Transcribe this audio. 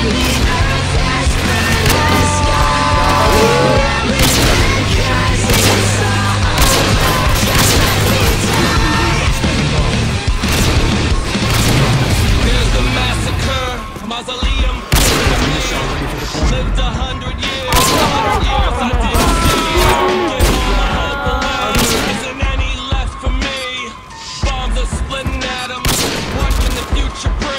Lived 100 years, 100 years I didn't see. Give all my hope away, isn't any left for me. Bombs are splitting atoms, what can the future bring?